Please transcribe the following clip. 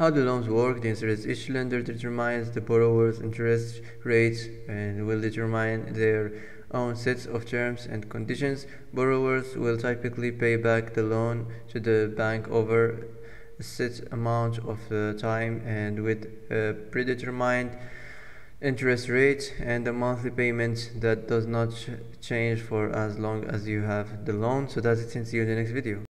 How the loans work: the answer is each lender determines the borrower's interest rate and will determine their own sets of terms and conditions. Borrowers will typically pay back the loan to the bank over a set amount of time and with a predetermined interest rate and a monthly payment that does not change for as long as you have the loan. So that's it, and see you in the next video.